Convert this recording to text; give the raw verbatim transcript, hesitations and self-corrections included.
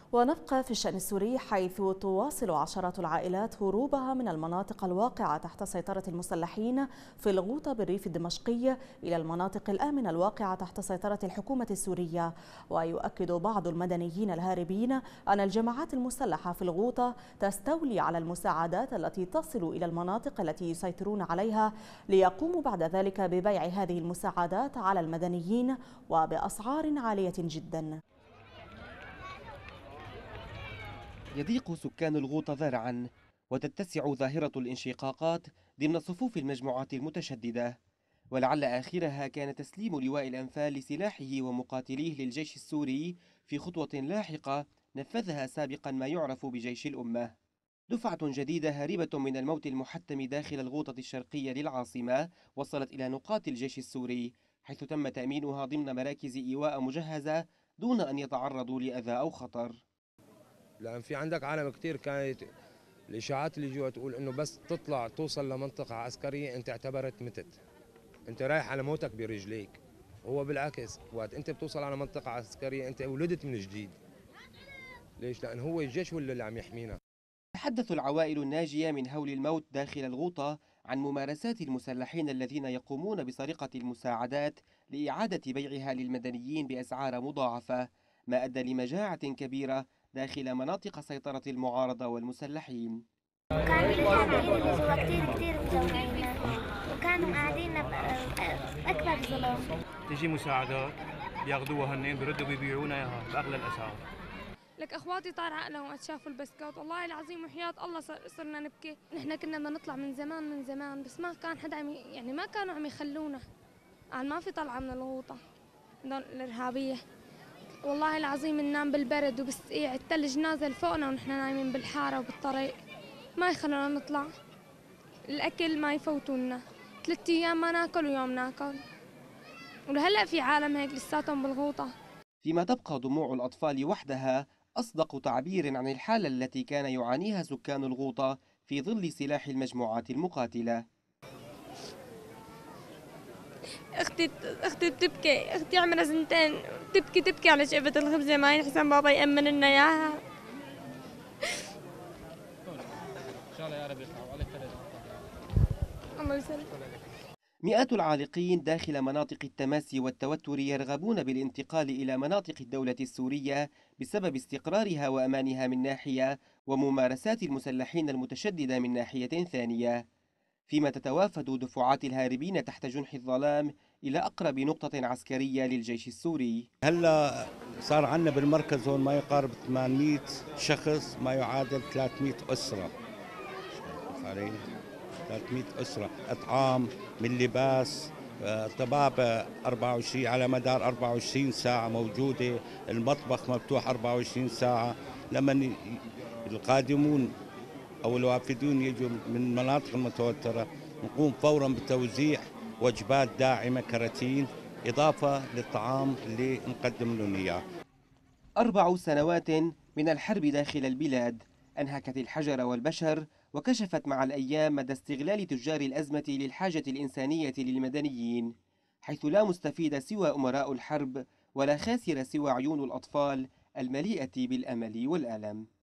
ونبقى في الشأن السوري، حيث تواصل عشرات العائلات هروبها من المناطق الواقعة تحت سيطرة المسلحين في الغوطة بالريف الدمشقي إلى المناطق الآمنة الواقعة تحت سيطرة الحكومة السورية. ويؤكد بعض المدنيين الهاربين أن الجماعات المسلحة في الغوطة تستولي على المساعدات التي تصل إلى المناطق التي يسيطرون عليها، ليقوموا بعد ذلك ببيع هذه المساعدات على المدنيين وبأسعار عالية جدا. يضيق سكان الغوطة ذرعا، وتتسع ظاهرة الانشقاقات ضمن صفوف المجموعات المتشددة، ولعل آخرها كان تسليم لواء الأنفال لسلاحه ومقاتليه للجيش السوري في خطوة لاحقة نفذها سابقا ما يعرف بجيش الأمة. دفعة جديدة هاربة من الموت المحتم داخل الغوطة الشرقية للعاصمة وصلت إلى نقاط الجيش السوري، حيث تم تأمينها ضمن مراكز إيواء مجهزة دون أن يتعرضوا لأذى أو خطر. لأن في عندك عالم كتير كانت الإشاعات اللي جوا تقول إنه بس تطلع توصل لمنطقة عسكرية أنت اعتبرت متت، أنت رايح على موتك برجليك. هو بالعكس، وقت أنت بتوصل على منطقة عسكرية أنت ولدت من جديد. ليش؟ لأن هو الجيش هو اللي عم يحمينا. تحدث العوائل الناجية من هول الموت داخل الغوطة عن ممارسات المسلحين الذين يقومون بسرقة المساعدات لإعادة بيعها للمدنيين بأسعار مضاعفة، ما أدى لمجاعة كبيرة داخل مناطق سيطرة المعارضة والمسلحين. كانوا يجوا كثير كثير مجوعين، وكانوا قاعدين بأكبر ظلم. تجي مساعدات بياخذوها هنين بيردوا بيبيعونا اياها باغلى الاسعار. لك اخواتي طار عقلهم وقت شافوا البسكوت، والله العظيم وحياة الله صرنا نبكي. نحن كنا بدنا نطلع من زمان من زمان، بس ما كان حدا عم يعني ما كانوا عم يخلونا. قال ما في طلعة من الغوطة هذول الارهابية. والله العظيم ننام بالبرد وبالسقيع، الثلج نازل فوقنا ونحن نايمين بالحارة وبالطريق، ما يخلونا نطلع. الاكل ما يفوتونا، ثلاث ايام ما ناكل ويوم ناكل. ولهلا في عالم هيك لساتهم بالغوطة. فيما تبقى دموع الأطفال وحدها أصدق تعبير عن الحالة التي كان يعانيها سكان الغوطة في ظل سلاح المجموعات المقاتلة. اختي اختي بتبكي، اختي عمرها سنتين تبكي تبكي على شقفة الخبزة، ما يحسن بابا يأمن لنا اياها. ان شاء الله يا رب يطلعوا عليك ثلاث. الله يسلمك. مئات العالقين داخل مناطق التماسي والتوتر يرغبون بالانتقال إلى مناطق الدولة السورية بسبب استقرارها وأمانها من ناحية، وممارسات المسلحين المتشددة من ناحية ثانية، فيما تتوافد دفعات الهاربين تحت جنح الظلام إلى أقرب نقطة عسكرية للجيش السوري. هلا صار عندنا بالمركز هون ما يقارب ثمانمئة شخص، ما يعادل ثلاثمئة أسرة. ثلاثمئة أسرة، أطعام من لباس، طبابة أربعة وعشرين على مدار أربعة وعشرين ساعة موجودة، المطبخ مفتوح أربعة وعشرين ساعة. لما القادمون أو الوافدون يجوا من المناطق المتوترة نقوم فورا بتوزيع وجبات داعمة كراتين، إضافة للطعام اللي نقدم لهم إياه. أربع سنوات من الحرب داخل البلاد أنهكت الحجر والبشر، وكشفت مع الأيام مدى استغلال تجار الأزمة للحاجة الإنسانية للمدنيين، حيث لا مستفيد سوى أمراء الحرب، ولا خاسر سوى عيون الأطفال المليئة بالأمل والألم.